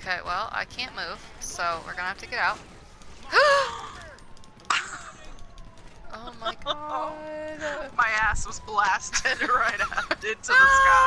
Okay, well, I can't move, so we're gonna have to get out. Oh my god. My ass was blasted right out into the sky.